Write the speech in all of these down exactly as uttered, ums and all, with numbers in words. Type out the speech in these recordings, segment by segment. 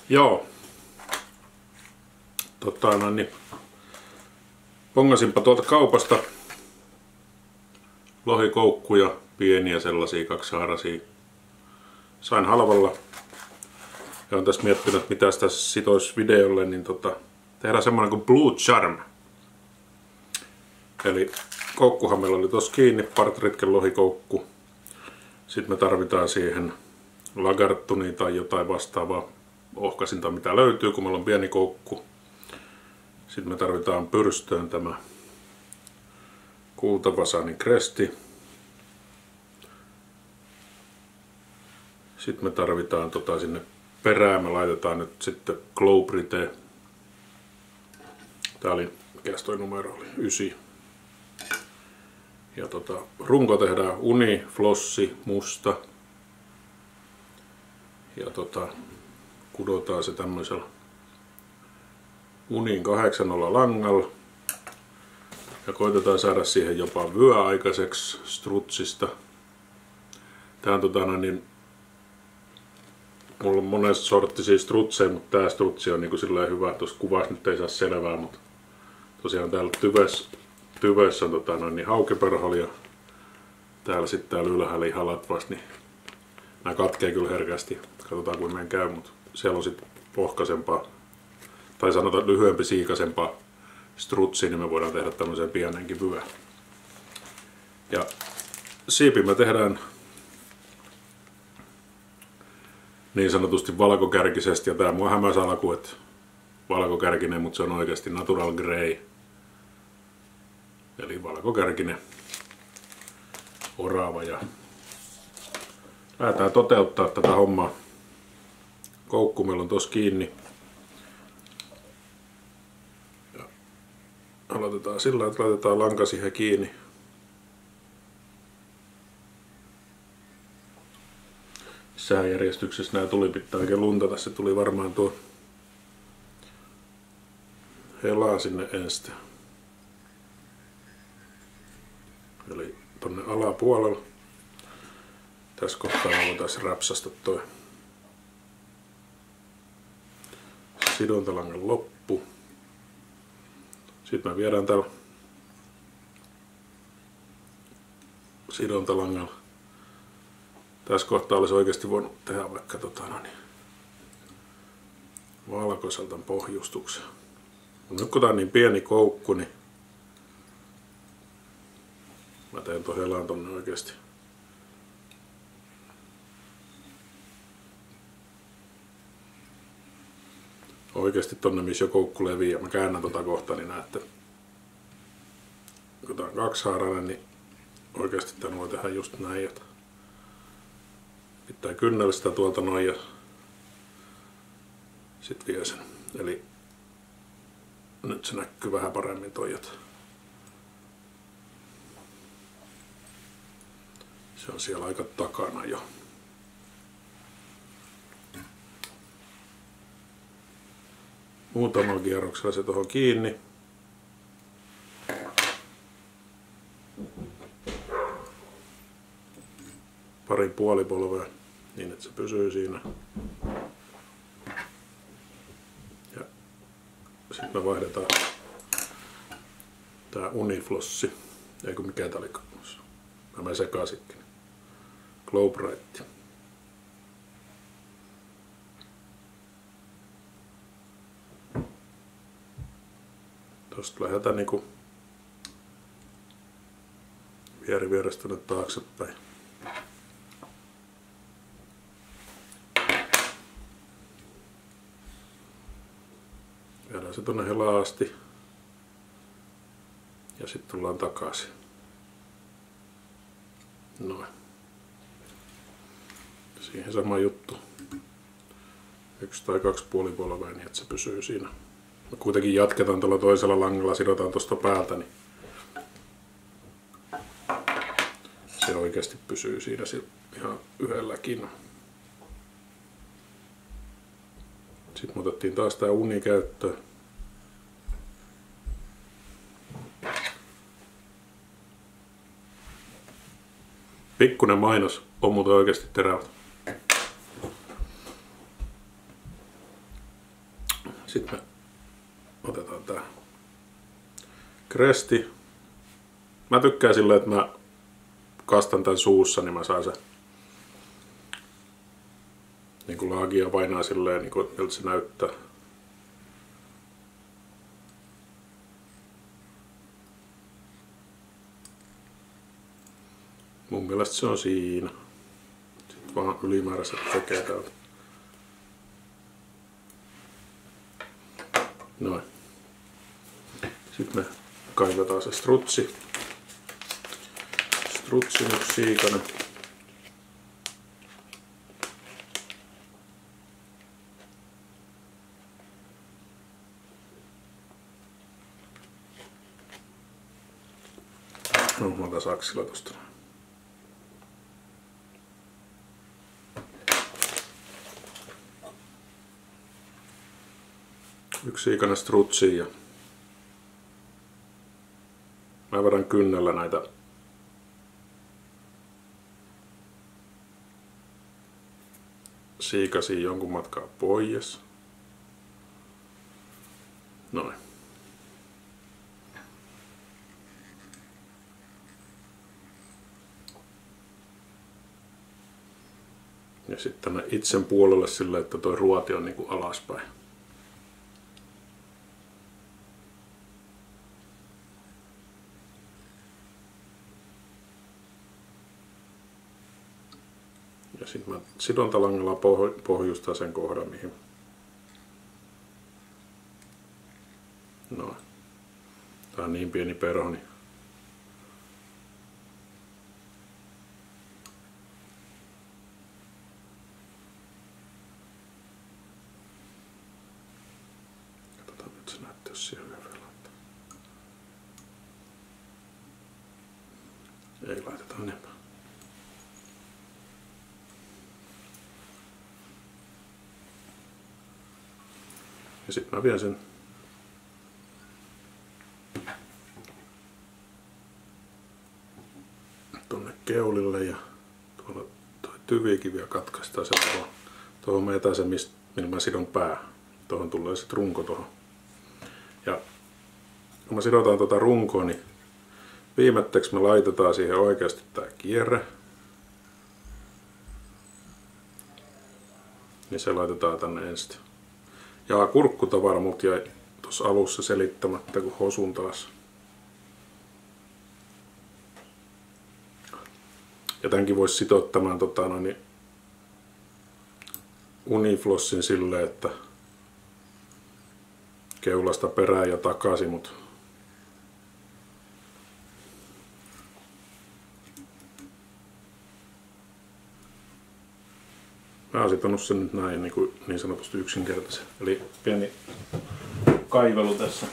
Joo. Tota, no niin. Pongasinpa tuolta kaupasta lohikoukkuja, pieniä sellaisia, kaksihaaraisia. Sain halvalla. Ja olen tässä miettinyt, mitä tässä sitoisi videolle, niin tota, tehdään semmoinen kuin Blue Charm. Eli koukkuhan meillä oli tossa kiinni, Partritken lohikoukku. Sitten me tarvitaan siihen lagartunia tai jotain vastaavaa ohkasinta, mitä löytyy, kun meillä on pieni koukku. Sitten me tarvitaan pyrstöön tämä kultavasanin kresti. Sitten me tarvitaan tota sinne perään, me laitetaan nyt sitten Glow-Brite. Tää oli, mikäs toi numero oli? yhdeksän. Ja tota, runko tehdään uni, flossi, musta. Ja tota, kudotaan se tämmöisellä unin kahdeksannolla langalla. Ja koitetaan saada siihen jopa vyö aikaiseksi strutsista. Tää on tota niin, mulla on monesta sorttisia strutseja, mutta tää strutsi on niinku silleen hyvä. Tuossa kuvassa nyt ei saa selvää, mutta tosiaan täällä tyvessä, tyvessä on tota noin, niin haukiperholi ja täällä sitten täällä ylhäällä ihan latvasti, niin nää katkee kyllä herkästi. Katsotaan kuin meidän käy, mutta siellä on sitten pohkaisempaa, tai sanotaan lyhyempi siikaisempaa strutsia, niin me voidaan tehdä tämmöisen pienenkin vyön. Ja siipi me tehdään niin sanotusti valkokärkisesti, ja tää mua hämäs alku, että valkokärkinen, mutta se on oikeasti natural grey. Eli valkokärkinen orava, ja lähdetään toteuttaa tätä hommaa. Koukku meillä on tossa kiinni. Ja aloitetaan sillä, että laitetaan lanka siihen kiinni. Missähän järjestyksessä nämä tuli, pitää oikein luntata. Se tuli varmaan tuo helaa sinne ensin. Eli tonne alapuolella. Tässä kohtaa me voitaisiin räpsasta toi sidontalangan loppu. Sitten me viedään täällä sidontalangalla. Tässä kohtaa olisi oikeasti voinut tehdä vaikka tota, no niin, valkoiselta pohjustuksen. Nyt kun tää on niin pieni koukku, niin mä teen ton helaan tonne oikeesti. Oikeesti tonne, missä jo koukku leviää. Mä käännän tota kohtaa, niin näette. Kun tää on kaksihaarainen, niin oikeesti tän voi tehdä just näin. Pitää kynnellä sitä tuolta noin ja sit vie sen. Eli nyt se näkyy vähän paremmin toi. Se on siellä aika takana jo. Muutamalla kierroksella se tuohon kiinni. Pari puolipolvea niin, että se pysyy siinä. Ja sitten me vaihdetaan tää uniflossi. Eikö mikä tää oli? Mä menen sekaisinkin. Glow-Brite. Tosta lähdetään niinku vieri vierestä tuonne taaksepäin. Viedään se tuonne helaan asti. Ja sitten tullaan takaisin. Noin. Siihen sama juttu. Yksi tai kaksi puolipolvea niin, että se pysyy siinä. Me kuitenkin jatketaan tuolla toisella langalla, sidotaan tuosta päältä, niin se oikeasti pysyy siinä ihan yhdelläkin. Sitten me otettiin taas tää uni käyttöön. Pikkunen mainos, on muuten oikeasti terävät. Sitten me otetaan tää kresti. Mä tykkään silleen, että mä kastan tän suussa, niin mä saan se niinku laagia painaa silleen, niinku, miltä se näyttää. Mun mielestä se on siinä. Sitten vaan ylimääräiset tekee täältä. Noin. Sitten me kaivetaan se strutsi. Strutsi nyt siikanen. No, mä otan saksilla tosta. Yksi siikainen strutsi ja mä vedän kynnellä näitä siikasia jonkun matkaa pois. Noin. Ja sitten tänne itsen puolelle sille, että toi ruoti on niinku alaspäin. Ja sitten mä sidontalangalla pohjustan sen kohdan, mihin. Noin. Tää on niin pieni perho, niin katsotaan nyt se näyttää, jos siihen vielä laittaa. Ei laiteta enempää. Ja sitten mä vien sen tonne keulille ja tuolla toi tyvikin vielä katkaistaan se tuohon. Tuohon mä jätän se, millä mä sidon pää. Tuohon tulee sitten runko tuohon. Ja kun me sidotaan tuota runkoa, niin viimetteeksi me laitetaan siihen oikeasti tää kierre. Niin se laitetaan tänne ensin. Ja kurkkutavara mut jäi tuossa alussa selittämättä, kun hosun taas. Ja tämänkin voisi sitoa tämän tota, noin, uniflossin silleen, että keulasta perään ja takaisin, mut mä oon sitonut sen nyt näin niin, kuin niin sanotusti yksinkertaisen. Eli pieni kaivelu tässä.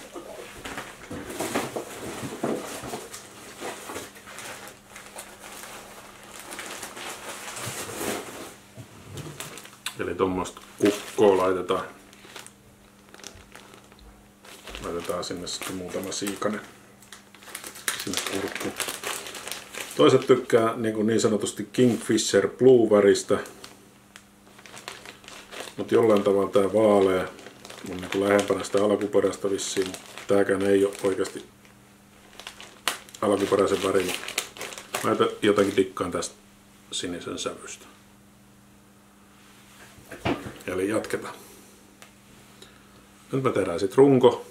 Eli tuommoista kukkoa laitetaan. Laitetaan sinne sitten muutama siikanen sinne kurkkuun. Toiset tykkää niin, niin sanotusti Kingfisher Blue-väristä. Mutta jollain tavalla tää vaalea on niin lähempänä sitä alkuperäistä vissiin. Tääkään ei ole oikeasti alkuperäisen värin. Mä jotenkin dikkaan tästä sinisen sävystä. Eli jatketaan. Nyt me tehdään sit runko.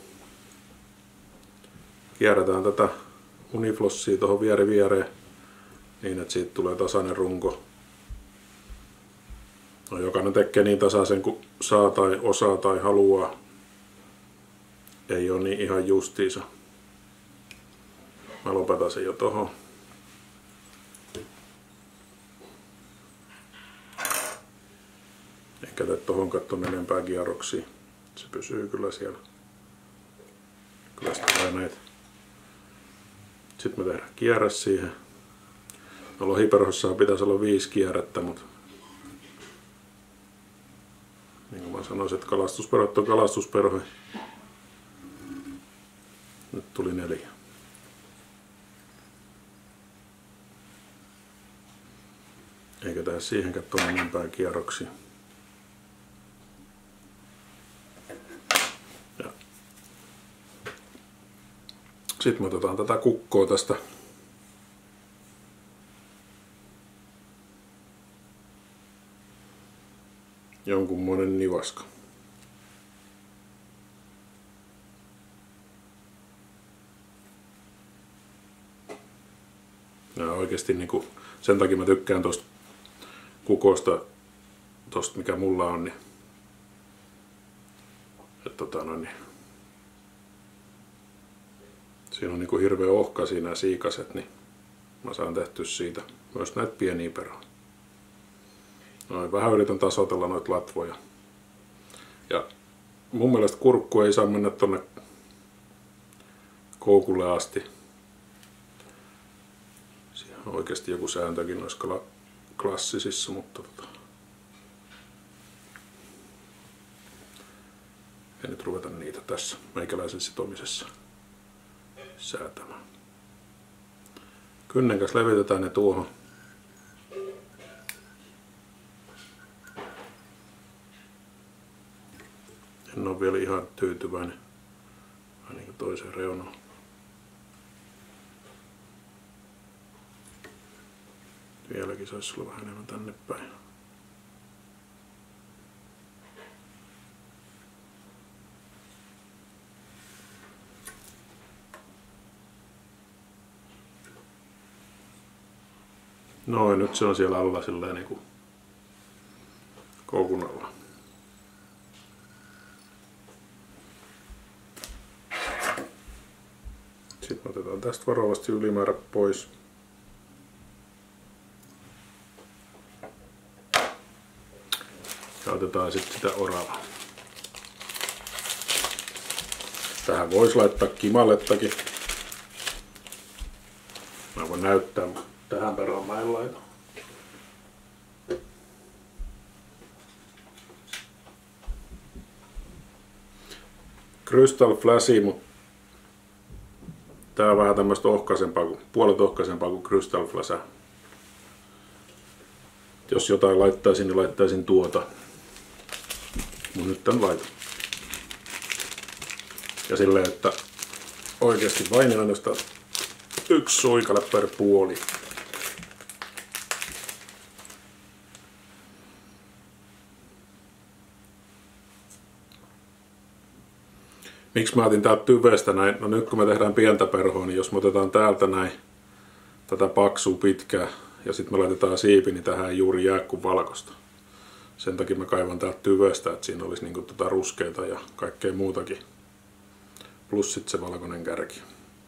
Kierretään tätä uniflossia tuohon vieri viereen niin, että siitä tulee tasainen runko. No, jokainen tekee niin tasaisen kuin saa tai osaa tai haluaa. Ei ole niin ihan justiinsa. Mä lopetan sen jo tohon. Enkä tee tohon katton enempää kierroksia. Se pysyy kyllä siellä. Kyllä sitä tulee näitä. Sitten me tehdään kierre siihen. No, lohiperhossa pitäisi olla viisi kierrettä, mutta niin kuin mä sanoisin, että kalastusperhot on kalastusperhoja. Nyt tuli neljä. Eikä tehdä siihenkään tuon enempää kierroksia. Sitten me otetaan tätä kukkoa tästä. Jonkunmoinen nivaska. Ja oikeesti niinku, sen takia mä tykkään tosta kukosta, tosta mikä mulla on, niin, et, tota, no, niin siinä on niinku hirveä ohka siinä siikaset, niin mä saan tehtyä siitä myös näitä pieniä perhoja. Noin, vähän yritän tasoitella noita latvoja. Ja mun mielestä kurkku ei saa mennä tonne koukulle asti. Siinä on oikeasti joku sääntökin noissa klassisissa, mutta tota, ei nyt ruveta niitä tässä meikäläisen sitomisessa säätämään. Kynnen kanssa levitetään ne tuohon. En ole vielä ihan tyytyväinen ainakin toiseen reunaan. Vieläkin saisi olla vähän enemmän tänne päin. Noin, nyt se on siellä alla silleen niinku koukun alla. Sitten otetaan tästä varovasti ylimäärä pois. Ja otetaan sitten sitä oravaa. Tähän voisi laittaa kimalettakin. Mä voin näyttää, mutta tähän perään mä en laita. Crystal Flashi, mutta tää on vähän tämmöistä ohkaisempaa, puolet ohkaisempaa kuin Crystal Flash. Jos jotain laittaisin, niin laittaisin tuota. Mut nyt tän laitan. Ja silleen, että oikeasti vain ainoastaan yksi suikale per puoli. Miksi mä otin täältä tyvestä näin? No nyt kun me tehdään pientä perhoa, niin jos me otetaan täältä näin tätä paksua pitkää ja sitten me laitetaan siipi, niin tähän ei juuri jää kuin valkoista. Sen takia mä kaivan täältä tyvestä, että siinä olisi niinku tota ruskeita ja kaikkea muutakin. Plus sitten se valkoinen kärki.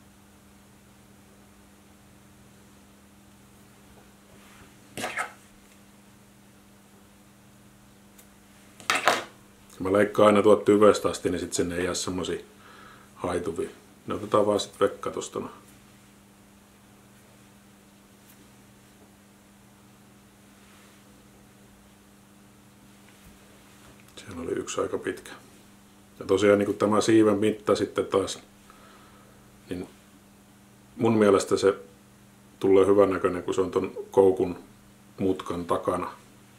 Mä leikkaan aina tuot tyvestä asti, niin sit sinne ei jää semmosia haituvia. Ne otetaan vaan sit vekka tosta. Siellä oli yksi aika pitkä. Ja tosiaan niin tämä siiven mitta sitten taas, niin mun mielestä se tulee hyvän näköinen, kun se on ton koukun mutkan takana.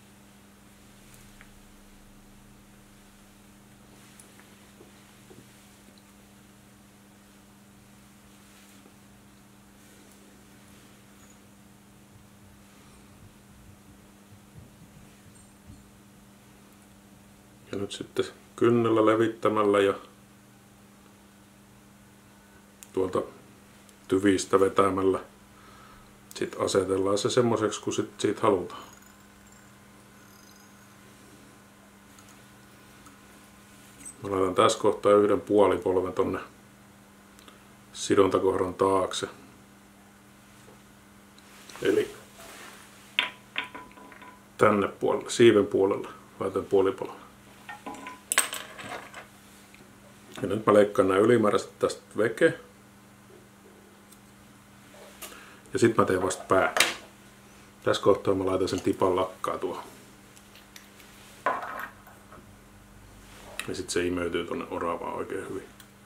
Ja nyt sitten kynnellä levittämällä ja tuolta tyvistä vetämällä sitten asetellaan se semmoiseksi kuin sit siitä halutaan. Mä laitan tässä kohtaa yhden puolipolven tonne sidontakohdan taakse. Eli tänne puolelle, siiven puolelle laitan puolipolven. Ja nyt mä leikkaan nämä ylimääräiset tästä veke. Ja sit mä teen vasta pää. Tässä kohtaa mä laitan sen tipan lakkaa tuohon. Ja sit se imeytyy tonne oravaan oikein hyvin.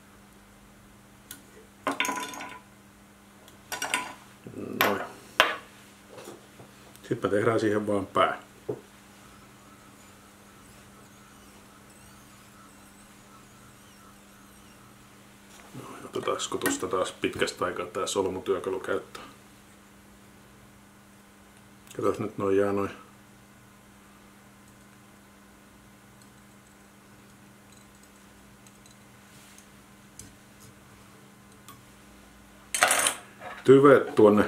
Noin. Sitten me tehdään siihen vaan pää. Otetaanko tuosta taas pitkästä aikaa tää solmutyökalu käyttöön. Katos nyt noin jää noin. Tyvet tuonne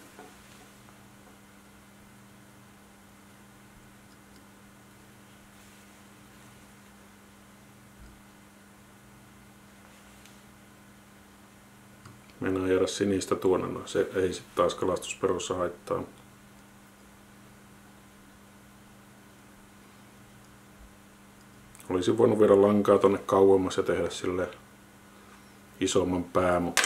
mennään jäädä sinistä tuonne, no se ei sitten taas kalastusperossa haittaa. Olisin voinut viedä lankaa tonne kauemmas ja tehdä sille isomman pää, mutta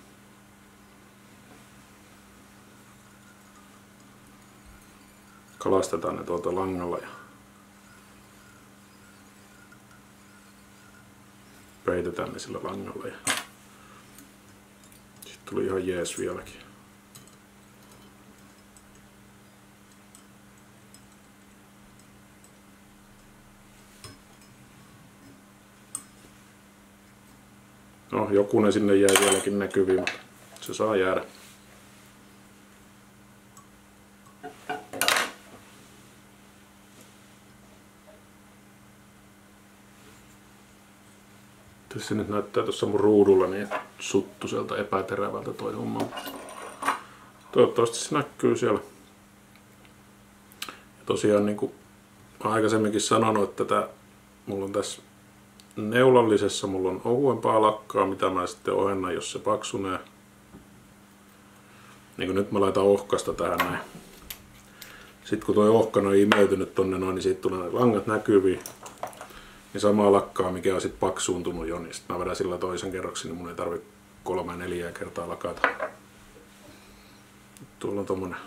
kalastetaan ne tuolta langalla ja peitetään ne sillä langalla. Ja sitten tuli ihan jees vieläkin. No, jokunen sinne jäi vieläkin näkyviin, mutta se saa jäädä. Tässä nyt näyttää tuossa mun ruudulla niin suttuselta epäterävältä toi homma. Toivottavasti se näkyy siellä. Ja tosiaan niin kuin aikaisemminkin sanonut, että tää, mulla on tässä neulallisessa mulla on ohuempaa lakkaa, mitä mä sitten ohennan, jos se paksunee. Niin kuin nyt mä laitan ohkasta tähän näin. Sitten kun toi ohkana on imeytynyt tonne noin, niin siitä tulee ne langat näkyviin. Niin samaa lakkaa, mikä on sitten paksuuntunut jo, niin sit mä vedän sillä toisen kerroksen, niin mun ei tarvi kolme neljää kertaa lakata. Tuolla on tommonen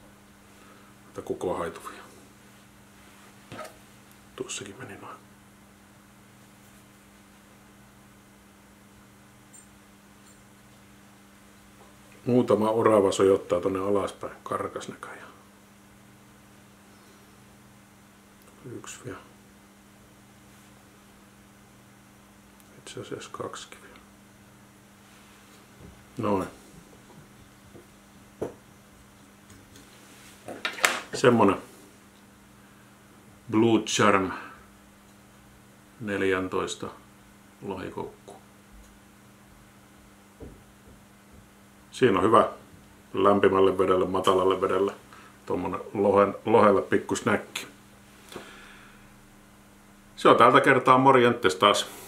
kukoa haituvia. Tuossakin meni noin. Muutama orava sojottaa tonne alaspäin, karkas näköjään. Yksi vielä. Itse asiassa kaksi vielä. Noin. Semmonen Blue Charm neljätoista lohikoukku. Siinä on hyvä lämpimälle vedelle, matalalle vedelle, tuommoinen lohen, lohelle pikku snäkki. Se on tältä kertaa, morjentes taas.